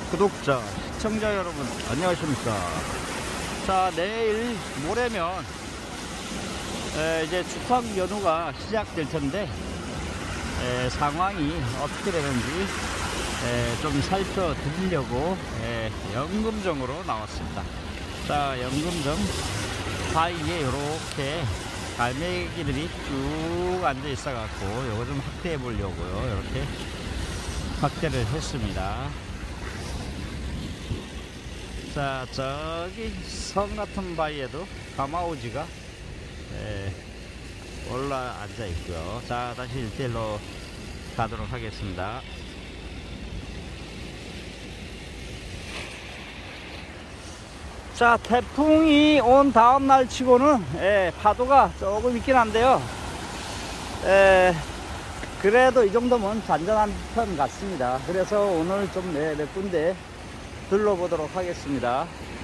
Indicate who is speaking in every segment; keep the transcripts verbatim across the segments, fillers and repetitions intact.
Speaker 1: 구독자, 시청자 여러분 안녕하십니까. 자, 내일 모레면 에, 이제 추석 연휴가 시작될 텐데 에, 상황이 어떻게 되는지 에, 좀 살펴드리려고 에, 연금정으로 나왔습니다. 자, 연금정 사이에 이렇게 갈매기들이 쭉 앉아 있어 갖고 요거 좀 확대해 보려고요. 이렇게 확대를 했습니다. 자, 저기 성 같은 바위에도 가마오지가 에, 올라 앉아 있고요. 자, 다시 일대일로 가도록 하겠습니다. 자, 태풍이 온 다음 날 치고는 에, 파도가 조금 있긴 한데요. 에, 그래도 이 정도면 잔잔한 편 같습니다. 그래서 오늘 좀 몇 군데 둘러보도록 하겠습니다.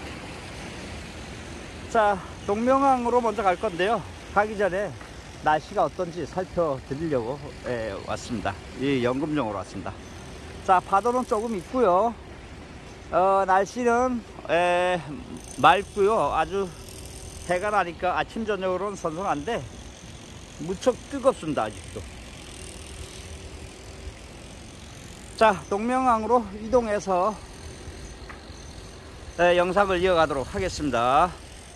Speaker 1: 자, 동명항으로 먼저 갈 건데요. 가기 전에 날씨가 어떤지 살펴드리려고 에, 왔습니다. 이 연금정으로 왔습니다. 자, 파도는 조금 있고요. 어, 날씨는 에, 맑고요. 아주 해가 나니까 아침 저녁으로는 선선한데 무척 뜨겁습니다. 아직도. 자, 동명항으로 이동해서 에, 영상을 이어가도록 하겠습니다.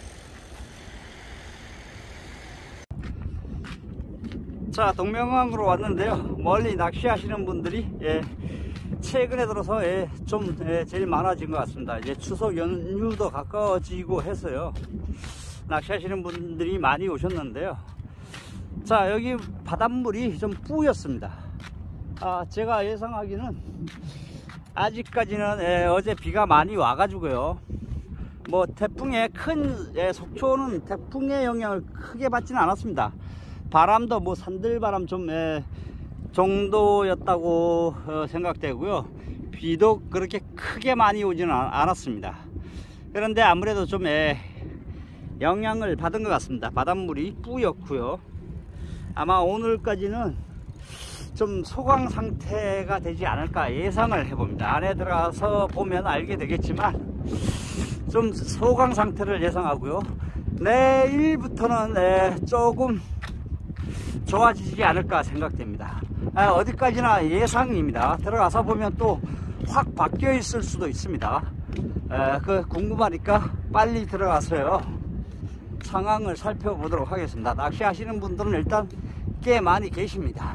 Speaker 1: 자, 동명항으로 왔는데요. 멀리 낚시하시는 분들이 예, 최근에 들어서 예, 좀 예, 제일 많아진 것 같습니다. 이제 추석 연휴도 가까워지고 해서요. 낚시하시는 분들이 많이 오셨는데요. 자, 여기 바닷물이 좀 뿌였습니다. 아, 제가 예상하기는 아직까지는 예, 어제 비가 많이 와가지고요. 뭐 태풍의 큰 예, 속초는 태풍의 영향을 크게 받지는 않았습니다. 바람도 뭐 산들바람 좀 예, 정도였다고 어, 생각되고요. 비도 그렇게 크게 많이 오지는 않았습니다. 그런데 아무래도 좀 예, 영향을 받은 것 같습니다. 바닷물이 뿌였고요. 아마 오늘까지는 좀 소강 상태가 되지 않을까 예상을 해봅니다. 안에 들어가서 보면 알게 되겠지만 좀 소강 상태를 예상하고요. 내일부터는 예, 조금 좋아지지 않을까 생각됩니다. 아, 어디까지나 예상입니다. 들어가서 보면 또 확 바뀌어 있을 수도 있습니다. 에, 그 궁금하니까 빨리 들어가서요 상황을 살펴보도록 하겠습니다. 낚시하시는 분들은 일단 꽤 많이 계십니다.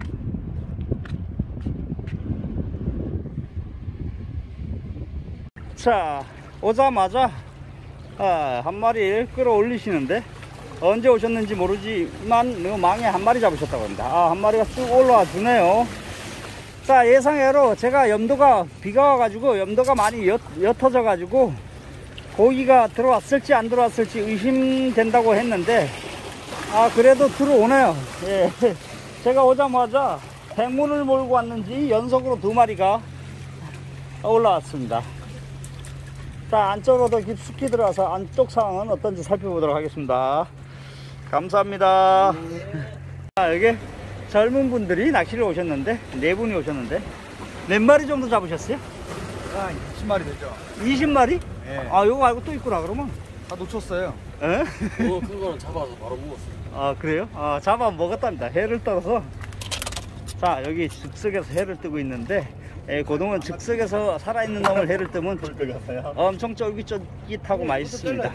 Speaker 1: 자, 오자마자 아, 한 마리를 끌어올리시는데 언제 오셨는지 모르지만 망에 한 마리 잡으셨다고 합니다. 아, 한 마리가 쭉 올라와 주네요. 자, 예상외로 제가 염도가 비가 와가지고 염도가 많이 옅, 옅어져 가지고 고기가 들어왔을지 안 들어왔을지 의심된다고 했는데 아, 그래도 들어오네요. 예. 제가 오자마자 행운을 몰고 왔는지 연속으로 두 마리가 올라왔습니다. 자, 안쪽으로 더 깊숙이 들어가서 안쪽 상황은 어떤지 살펴보도록 하겠습니다. 감사합니다. 네. 자, 여기 젊은 분들이 낚시를 오셨는데 네 분이 오셨는데 몇 마리 정도 잡으셨어요?
Speaker 2: 한 이십 마리 되죠.
Speaker 1: 이십 마리?
Speaker 2: 네.
Speaker 1: 아, 요거 말고 또 있구나. 그러면
Speaker 2: 다 놓쳤어요.
Speaker 1: 에?
Speaker 3: 그거 큰 거는 잡아서 바로 먹었어요.
Speaker 1: 아, 그래요? 아, 잡아 먹었답니다. 해를 떠서. 자, 여기 즉석에서 해를 뜨고 있는데 에, 고동은 즉석에서 살아있는 놈을 해를 뜨면 엄청 쫄깃쫄깃하고 맛있습니다.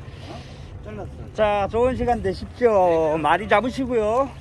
Speaker 1: 자, 좋은 시간 되십시오. 많이 잡으시고요.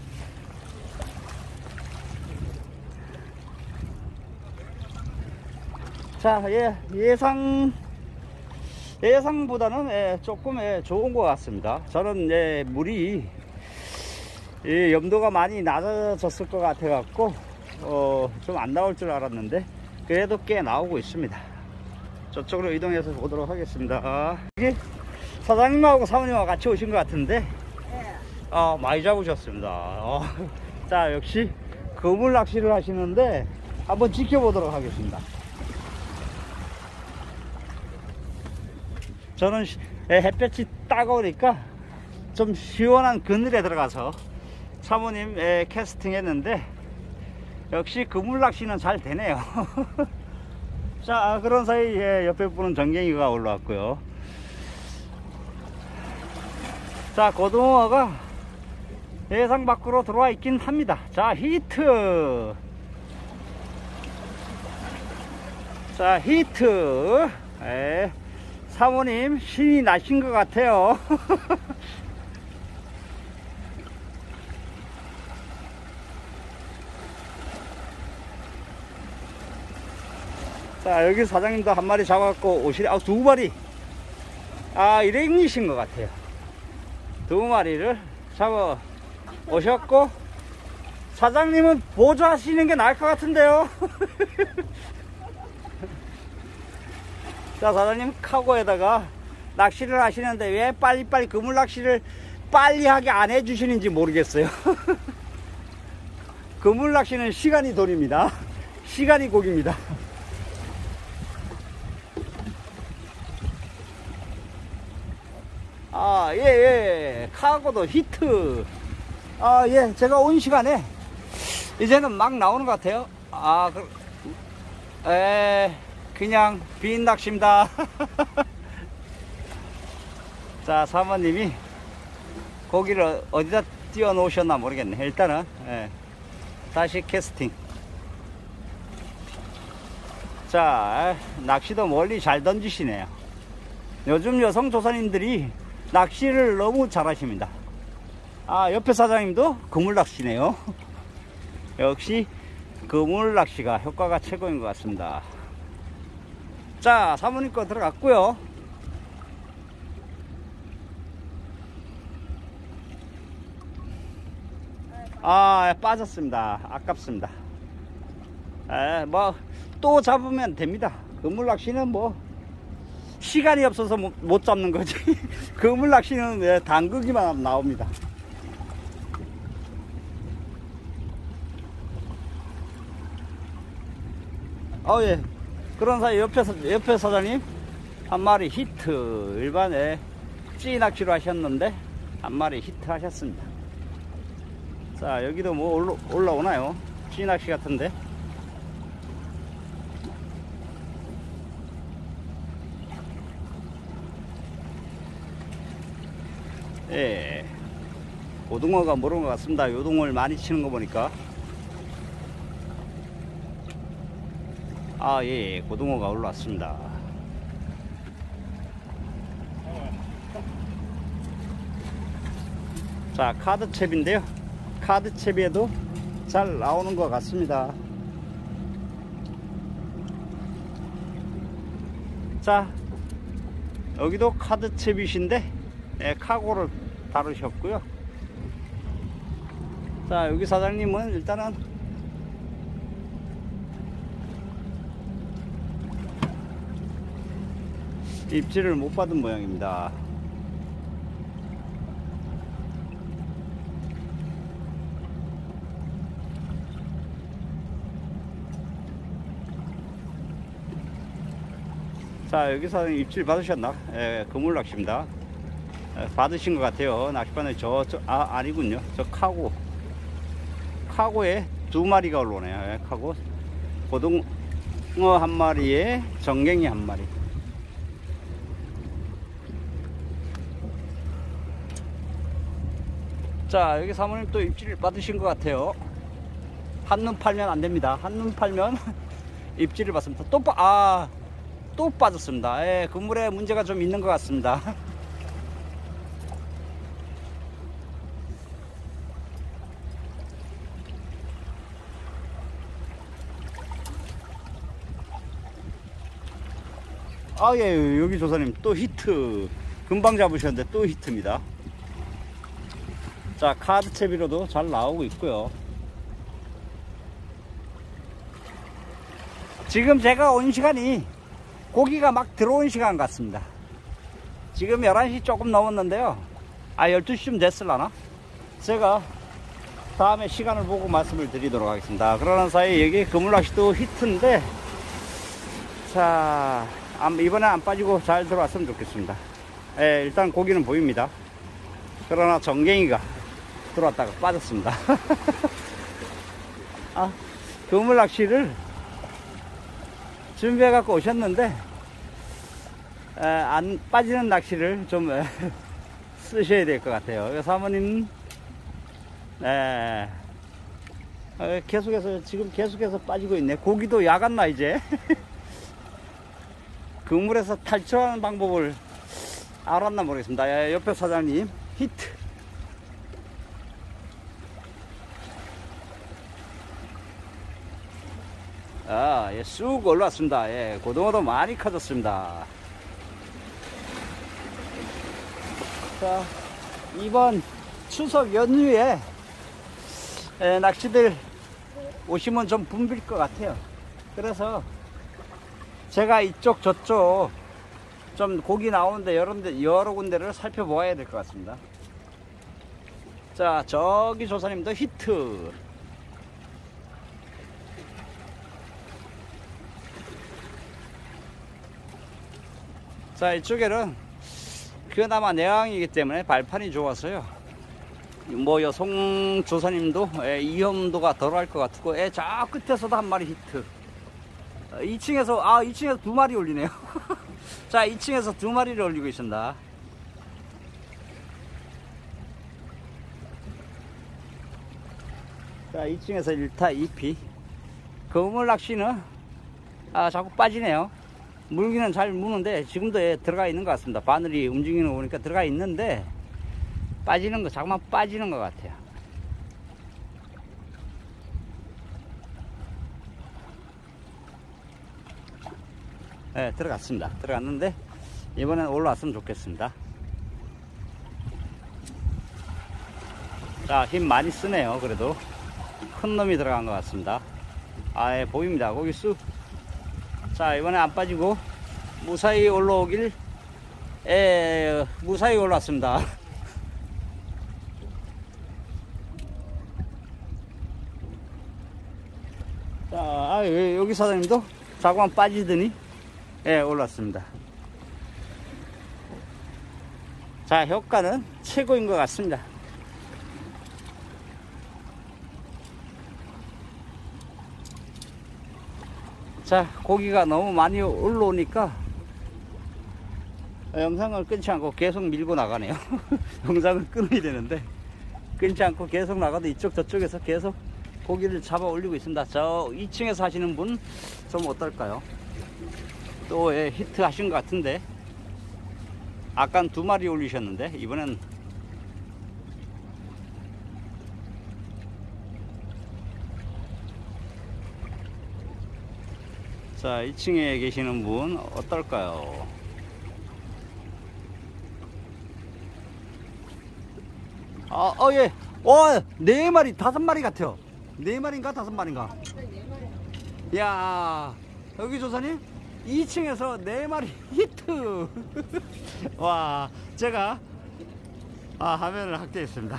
Speaker 1: 자, 예, 예상 예상보다는 예, 조금 예, 좋은 것 같습니다. 저는 예, 물이 예, 염도가 많이 낮아졌을 것 같아 갖고 어, 좀 안 나올 줄 알았는데 그래도 꽤 나오고 있습니다. 저쪽으로 이동해서 보도록 하겠습니다. 여기 사장님하고 사모님하고 같이 오신 것 같은데 어, 많이 잡으셨습니다. 어, 자, 역시 그물 낚시를 하시는데 한번 지켜보도록 하겠습니다. 저는 햇볕이 따가우니까 좀 시원한 그늘에 들어가서 사모님 캐스팅 했는데 역시 그물 낚시는 잘 되네요. 자, 그런 사이에 옆에 분은 전갱이가 올라왔고요. 자, 고등어가 예상 밖으로 들어와 있긴 합니다. 자, 히트. 자, 히트. 에, 사모님 신이 나신 것 같아요. 자, 여기 사장님도 한 마리 잡아갖고 오시래. 아, 두 마리. 아, 일행이신 것 같아요. 두 마리를 잡아 오셨고, 사장님은 보조하시는 게 나을 것 같은데요. 자, 사장님 카고에다가 낚시를 하시는데 왜 빨리빨리 그물 낚시를 빨리 하게 안 해주시는지 모르겠어요. 그물 낚시는 시간이 돈입니다. 시간이 고기입니다. 아, 예, 예. 카고도 히트. 아, 예. 제가 온 시간에 이제는 막 나오는 것 같아요. 아, 그, 에, 그냥 빈 낚시입니다. 자, 사모님이 고기를 어디다 띄워 놓으셨나 모르겠네. 일단은, 예. 다시 캐스팅. 자, 낚시도 멀리 잘 던지시네요. 요즘 여성 조사님들이 낚시를 너무 잘하십니다. 아, 옆에 사장님도 그물 낚시네요. 역시 그물 낚시가 효과가 최고인 것 같습니다. 자, 사모님 거 들어갔고요. 아, 빠졌습니다. 아깝습니다. 에, 뭐 또 잡으면 됩니다. 그물 낚시는 뭐 시간이 없어서 못, 못 잡는 거지. 그물 낚시는 왜 담그기만 나옵니다. 어, 예. 그런 사이 옆에, 옆에 사장님 한 마리 히트. 일반에 찌 낚시로 하셨는데 한 마리 히트 하셨습니다. 자, 여기도 뭐 올라, 올라오나요? 찌 낚시 같은데. 예, 고등어가 모르는 것 같습니다. 요동을 많이 치는 거 보니까. 아, 예, 고등어가 올라왔습니다. 자, 카드채비인데요. 카드채비에도 잘 나오는 것 같습니다. 자, 여기도 카드채비신데 네, 카고를 다루셨고요. 자, 여기 사장님은 일단은 입질을 못 받은 모양입니다. 자, 여기 사장님 입질 받으셨나? 예, 그물 낚시입니다. 받으신 것 같아요. 낚시바늘 저, 저, 아, 아니군요. 저 카고. 카고에 두 마리가 올라오네요. 예, 카고. 고등어 한 마리에 전갱이 한 마리. 자, 여기 사모님 또 입질 받으신 것 같아요. 한눈 팔면 안 됩니다. 한눈 팔면 입질을 받습니다. 또 빠, 아, 또 빠졌습니다. 예, 그물에 문제가 좀 있는 것 같습니다. 아, 예, 여기 조사님 또 히트. 금방 잡으셨는데 또 히트입니다. 자, 카드 채비로도 잘 나오고 있고요. 지금 제가 온 시간이 고기가 막 들어온 시간 같습니다. 지금 열한 시 조금 넘었는데요. 아, 열두 시쯤 됐을라나? 제가 다음에 시간을 보고 말씀을 드리도록 하겠습니다. 그러는 사이 여기 그물낚시도 히트인데, 자, 이번에 안 빠지고 잘 들어왔으면 좋겠습니다. 예, 일단 고기는 보입니다. 그러나 전갱이가 들어왔다가 빠졌습니다. 아, 그물낚시를 준비해 갖고 오셨는데 에, 안 빠지는 낚시를 좀 에, 쓰셔야 될 것 같아요. 사모님 에, 에, 계속해서 지금 계속해서 빠지고 있네. 고기도 야갔나 이제. 그물에서 탈출하는 방법을 알았나 모르겠습니다. 에, 옆에 사장님 히트. 아, 예, 쑥 올라왔습니다. 예, 고등어도 많이 커졌습니다. 자, 이번 추석 연휴에 에, 낚시들 오시면 좀 붐빌 것 같아요. 그래서 제가 이쪽 저쪽 좀 고기 나오는데 여러, 데, 여러 군데를 살펴보아야 될 것 같습니다. 자, 저기 조사님도 히트. 자, 이쪽에는 그나마 내항이기 때문에 발판이 좋아서요. 뭐 여성 조사님도 예, 위험도가 덜할 것 같고, 예, 저 끝에서도 한 마리 히트. 어, 이 층에서 아 이 층에서 두 마리 올리네요. 자, 이 층에서 두 마리를 올리고 있습니다. 자, 이 층에서 일 타 이 피. 그물 낚시는 아 자꾸 빠지네요. 물기는 잘 무는데 지금도 예, 들어가 있는 것 같습니다. 바늘이 움직이는 거 보니까 들어가 있는데 빠지는 거 자꾸만 빠지는 것 같아요. 네, 들어갔습니다. 들어갔는데 이번엔 올라왔으면 좋겠습니다. 자, 힘 많이 쓰네요. 그래도 큰 놈이 들어간 것 같습니다. 아, 예, 보입니다. 거기 쑥. 자, 이번에 안 빠지고 무사히 올라오길. 에, 무사히 올라왔습니다. 자, 아, 여기 사장님도 자꾸만 빠지더니 예, 올랐습니다. 자, 효과는 최고인 것 같습니다. 자, 고기가 너무 많이 올라오니까 영상을 끊지 않고 계속 밀고 나가네요. 영상을 끊어야 되는데 끊지 않고 계속 나가도 이쪽 저쪽에서 계속 고기를 잡아 올리고 있습니다. 저 이 층에서 하시는 분 좀 어떨까요? 또 예, 히트 하신 것 같은데 아까는 두 마리 올리셨는데 이번엔 자, 이 층에 계시는 분 어떨까요? 아, 어, 예. 와, 네 마리, 다섯 마리 같아요. 네 마리인가, 다섯 마리인가? 야, 여기 조사님, 이 층에서 네 마리 히트. 와, 제가, 아, 화면을 확대했습니다.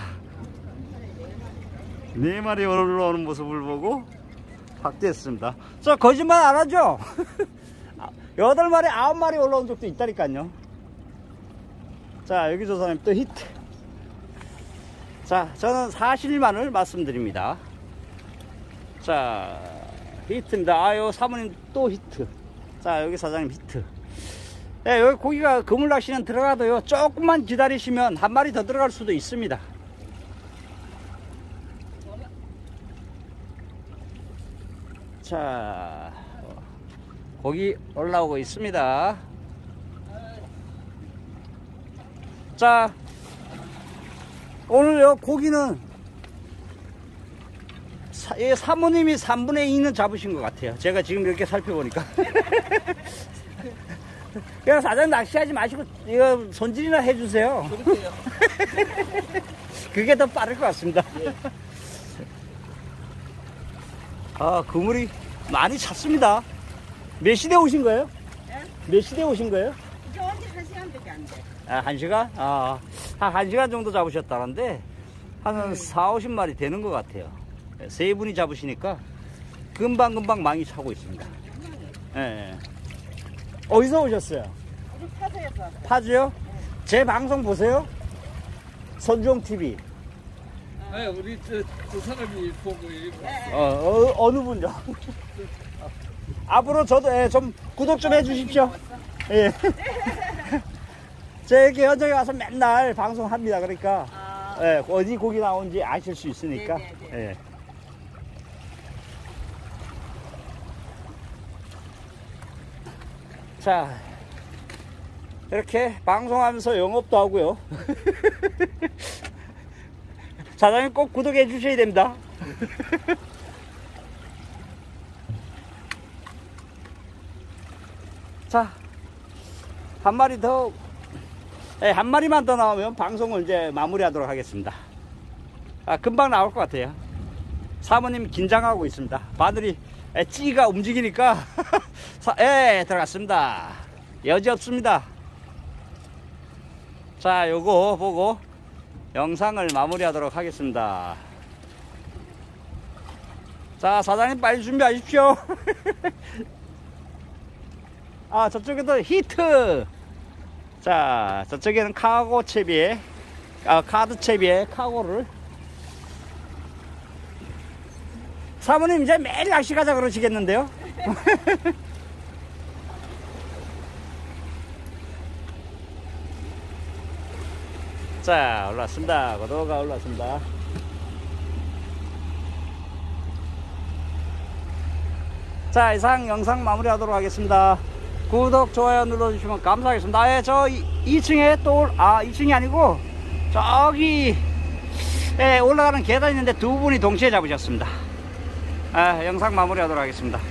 Speaker 1: 네 마리 올라오는 모습을 보고 확대했습니다. 저 거짓말 안 하죠? 여덟 마리, 아홉 마리 올라온 적도 있다니까요. 자, 여기 조사님 또 히트. 자, 저는 사실만을 말씀드립니다. 자, 히트입니다. 아, 요 사모님 또 히트. 자, 여기 사장님 히트. 네, 여기 고기가 그물낚시는 들어가도요, 조금만 기다리시면 한 마리 더 들어갈 수도 있습니다. 자, 고기 올라오고 있습니다. 자, 오늘 요 고기는 사, 예, 사모님이 삼분의 이는 잡으신 것 같아요. 제가 지금 이렇게 살펴보니까. 그냥 사장님 낚시하지 마시고 이거 손질이나 해주세요.
Speaker 3: 그렇게요.
Speaker 1: 그게 더 빠를 것 같습니다.
Speaker 3: 예.
Speaker 1: 아, 그물이 많이 찼습니다. 몇 시대 오신 거예요?
Speaker 4: 네?
Speaker 1: 몇 시대 오신 거예요?
Speaker 4: 이제 언제 한 시간밖에 안 돼.
Speaker 1: 아, 한 시간? 아, 한, 한 시간 정도 잡으셨다는데, 한 사오십 마리 되는 것 같아요. 세 분이 잡으시니까, 금방금방 많이 차고 있습니다. 예, 예. 어디서 오셨어요?
Speaker 4: 우리 파서에서 왔어요.
Speaker 1: 파주요? 제 방송 보세요? 선종티비.
Speaker 3: 네, 우리 저, 저 사람이 보고 이거.
Speaker 4: 네.
Speaker 1: 어, 어, 어느 분요? 앞으로 저도 예, 좀 구독 좀 해주십시오. 예. 제 이렇게 현장에 와서 맨날 방송합니다. 그러니까
Speaker 4: 아,
Speaker 1: 예, 어디 고기 나온지 아실 수 있으니까.
Speaker 4: 네네네.
Speaker 1: 예. 자, 이렇게 방송하면서 영업도 하고요. 사장님 꼭 구독해 주셔야 됩니다. 자, 한 마리 더, 네, 한 마리만 더 나오면 방송을 이제 마무리하도록 하겠습니다. 아, 금방 나올 것 같아요. 사모님 긴장하고 있습니다. 바늘이 에, 찌가 움직이니까 사, 예, 들어갔습니다. 여지 없습니다. 자, 요거 보고 영상을 마무리하도록 하겠습니다. 자, 사장님 빨리 준비하십시오. 아, 저쪽에도 히트. 자, 저쪽에는 카고 채비에 아, 카드 채비에 카고를. 사모님 이제 매일 낚시 가자 그러시겠는데요? 자, 올라왔습니다. 고도가 올라왔습니다. 자, 이상 영상 마무리하도록 하겠습니다. 구독, 좋아요 눌러주시면 감사하겠습니다. 아, 예, 저 이 층에 또, 아, 이 층이 아니고 저기 예, 올라가는 계단이 있는데 두 분이 동시에 잡으셨습니다. 아, 영상 마무리하도록 하겠습니다.